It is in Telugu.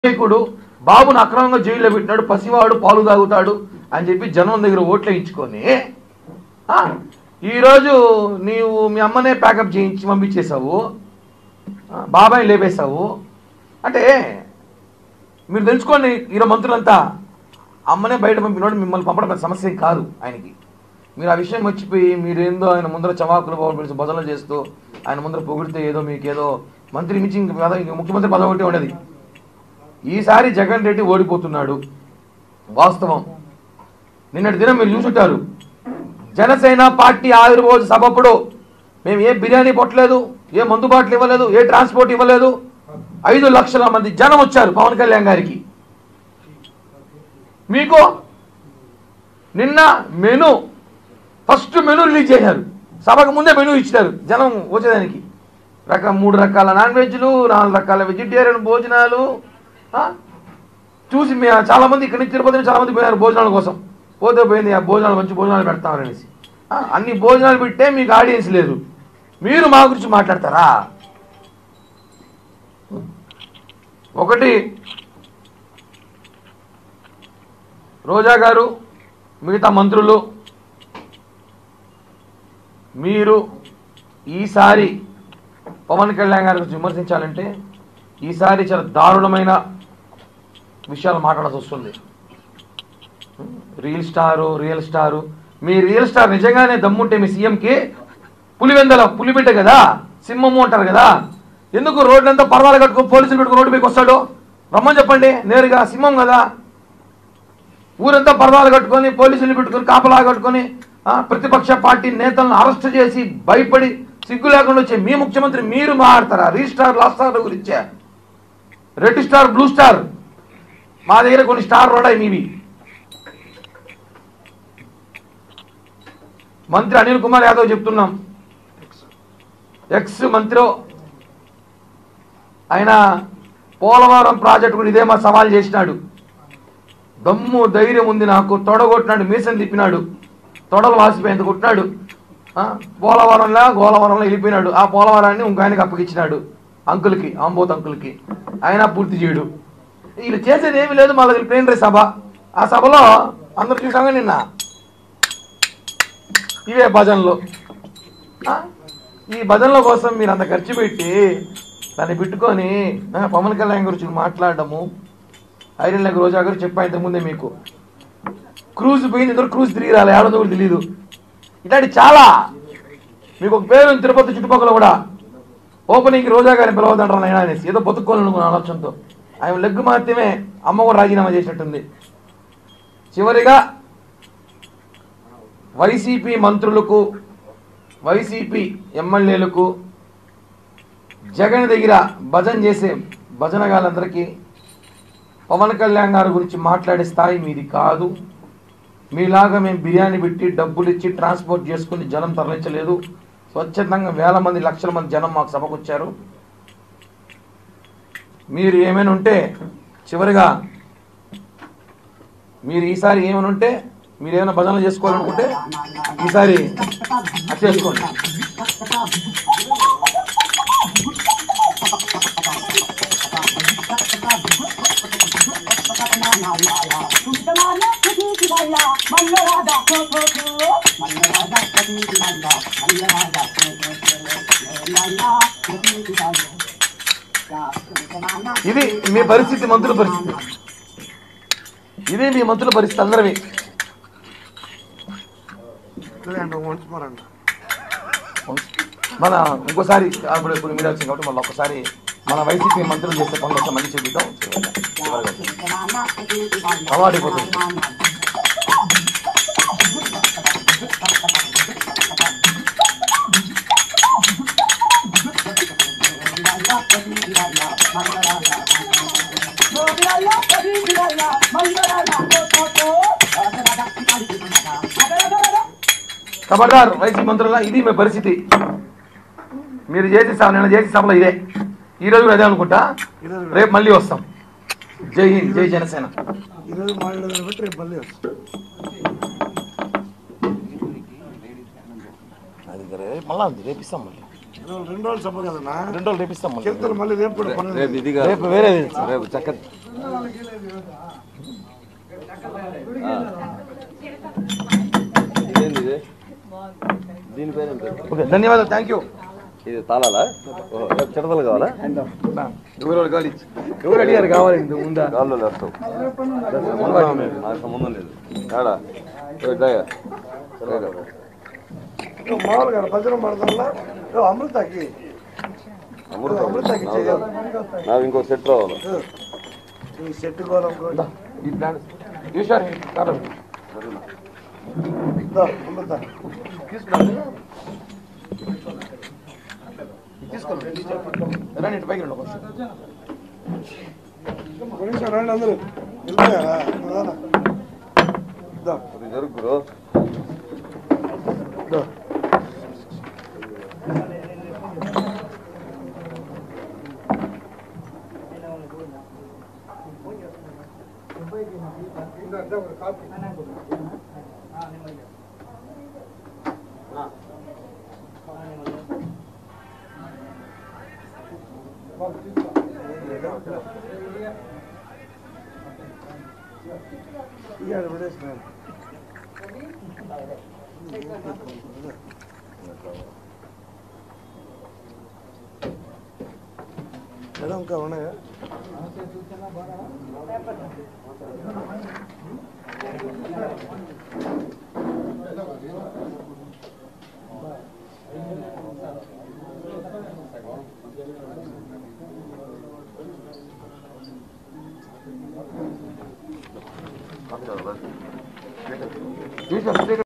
నాయకుడు బాబును అక్రమంగా జైల్లో పెట్టినాడు, పసివాడు పాలు తాగుతాడు అని చెప్పి జనం దగ్గర ఓట్లు ఇచ్చుకొని ఈరోజు నీవు మీ అమ్మనే ప్యాకప్ చేయించి పంపించేసావు, బాబాయ్ లేపేశావు అంటే మీరు తెలుసుకోండి. ఈరోజు మంత్రులంతా అమ్మనే బయట పంపినోడు మిమ్మల్ని పంపడం సమస్య కాదు ఆయనకి. మీరు ఆ విషయం మర్చిపోయి మీరేందో ఆయన ముందర చవాకులు బాబు భజనలు చేస్తూ ఆయన ముందర పొగిడితే ఏదో మీకేదో మంత్రి మించి ముఖ్యమంత్రి పదవి ఒకటి ఉండేది. ఈసారి జగన్ రెడ్డి ఓడిపోతున్నాడు వాస్తవం. నిన్నటి దినం మీరు చూసుంటారు, జనసేన పార్టీ ఆవిర్భావ సభప్పుడు మేము ఏ బిర్యానీ పొట్టలేదు, ఏ మందు బాటలు ఇవ్వలేదు, ఏ ట్రాన్స్పోర్ట్ ఇవ్వలేదు. 5 లక్షల మంది జనం వచ్చారు పవన్ కళ్యాణ్ గారికి. మీకు నిన్న మెను ఫస్ట్ మెను రిలీజ్ చేశారు, సభకు ముందే మెను ఇచ్చారు జనం వచ్చేదానికి. 3 రకాల నాన్ వెజ్లు, 4 రకాల వెజిటేరియన్ భోజనాలు చూసి చాలామంది ఇక్కడి నుంచి తిరుపతి చాలామంది పోయినారు భోజనాల కోసం. పోయింది ఆ భోజనాలు మంచి భోజనాలు పెడతామనేసి అన్ని భోజనాలు పెట్టే మీకు ఆడియన్స్ లేదు. మీరు మా గురించి మాట్లాడతారా? ఒకటి రోజా గారు, మిగతా మంత్రులు, మీరు ఈసారి పవన్ కళ్యాణ్ గారి గురించి విమర్శించాలంటే ఈసారి చాలా దారుణమైన విషయాలు మాట్లాడాల్సి వస్తుంది. రియల్ స్టారు మీ రియల్ స్టార్ నిజంగానే దమ్ముంటే మీ సీఎంకి పులిబిడ్డ కదా, సింహము అంటారు కదా, ఎందుకు రోడ్లంతా పర్వాలు కట్టుకుని పోలీసులు పెట్టుకుని రోడ్డు మీకు వస్తాడు? రమ్మని చెప్పండి నేరుగా. సింహం కదా, ఊరంతా పర్వాలు కట్టుకొని పోలీసులు పెట్టుకుని కాపలా కట్టుకొని ప్రతిపక్ష పార్టీ నేతలను అరెస్ట్ చేసి భయపడి సిగ్గు లేకుండా వచ్చే మీ ముఖ్యమంత్రి మీరు మాట్లాడతారా? రీస్టార్ లాస్ట్ స్టార్ గురించే, రెడ్ స్టార్ బ్లూ స్టార్, మా దగ్గర కొన్ని స్టార్ రోడ్ మీవి. మంత్రి అనిల్ కుమార్ యాదవ్ చెప్తున్నాం, ఎక్స్ మంత్రి, ఆయన పోలవరం ప్రాజెక్టు కూడా ఇదే మా సవాల్ చేసినాడు. దమ్ము ధైర్యం ఉంది నాకు, తొడగొట్టినాడు, మీసం తిప్పినాడు, తొడలు వాసిపోయేంత కొట్టినాడు. గోలవరంలో వెళ్ళిపోయినాడు. ఆ పోలవరాన్ని ఇంకో ఆయనకి అప్పగించినాడు, అంకుల్కి, ఆంబోత్ అంకుల్కి. ఆయన పూర్తి చేయడు. వీళ్ళు చేసేది ఏమీ లేదు. మళ్ళీ ప్లేనరీ సభ, ఆ సభలో అందరు చూసాగా నిన్న ఇవే భజనలు. ఈ భజనల కోసం మీరు అంత ఖర్చు పెట్టి దాన్ని పెట్టుకొని పవన్ కళ్యాణ్ గురించి మాట్లాడము. ఐరన్ లెగ్ రోజా గారు చెప్పా ఇంతకుముందే మీకు, క్రూజ్ పోయింది, ఇద్దరు క్రూజ్ తిరిగి రాలి, ఏడో కూడా తెలియదు. ఇలాంటి చాలా మీకు ఒక పేరు తిరుపతి చుట్టుపక్కల కూడా ఓపెనింగ్కి రోజా గారిని పిలవదంటారు అయినా అనేసి ఏదో బతుక్కోవాలనుకున్న ఆలోచనతో ఆయన లెగ్ మాత్రమే అమ్మ కూడా రాజీనామా చేసినట్టుంది. చివరిగా వైసీపీ మంత్రులకు, వైసీపీ ఎమ్మెల్యేలకు, జగన్ దగ్గర భజన చేసే భజనగాళ్ళందరికీ పవన్ కళ్యాణ్ గారి గురించి మాట్లాడే స్థాయి మీది కాదు. మీలాగా మేము బిర్యానీ పెట్టి డబ్బులు ఇచ్చి ట్రాన్స్పోర్ట్ చేసుకుని జనం తరలించలేదు. స్వచ్ఛందంగా వేల మంది, లక్షల మంది జనం మాకు సభకు వచ్చారు. మీరు ఏమైనా ఉంటే చివరిగా మీరు ఈసారి ఏమైనా ఉంటే మీరు ఏమైనా భజనలు చేసుకోవాలనుకుంటే ఈసారి చేసుకోండి. ఇది మీ పరిస్థితి, మంత్రుల పరిస్థితి, ఇది మీ మంత్రుల పరిస్థితి అందరివి. మన ఇంకోసారి ఇప్పుడు మీరు వచ్చింది కాబట్టి మళ్ళీ ఒకసారి మన వైసీపీ మంత్రులు చేసే పనులు వస్తే మళ్ళీ చూపిద్దాం. అవాడిపోతుంది. ఖబర్దార్ వైసీపీ మంత్రుల, ఇది మీ పరిస్థితి. మీరు చేసే సభ, నేను చేసే సభలో ఇదే, ఈరోజు అదే అనుకుంటా. రేపు మళ్ళీ వస్తాం. జై హింద్, జై జనసేన. అది మళ్ళీ రేపిస్తాం మళ్ళీ. 2 రోజులు సభ కదన్నా, 2 రోజులు రేపిస్తాం చెప్తాను మళ్ళీ రేపు కూడా పని ఉంది. రేపు వేరేది రేపు చక్కటి ఇదేంది ఇది? దీని పేరు ఓకే ధన్యవాదాలు థ్యాంక్ యూ ఇది తాళాలా? రేపు చిడతలు కావాలా? ఎవరు అడిగారు కావాలి ఉందా గాల్లో వేస్తావు, నాకు సంబంధం లేదు. ఏడా మామూలుగా భజన పడతా అమృతకి చేయాలి. నాకు ఇంకో సెట్ రావాలి. ఈ సెట్ కోరం ఈ ప్లాన్ చూసారు అమృత తీసుకోండి ఇటు పైకి రండి ఒక నిమిషం రండి అందరూ వెళ్ళిపోయారా? జరుగురు మేడం ఇంకా ఉన్నాయా? చూసారు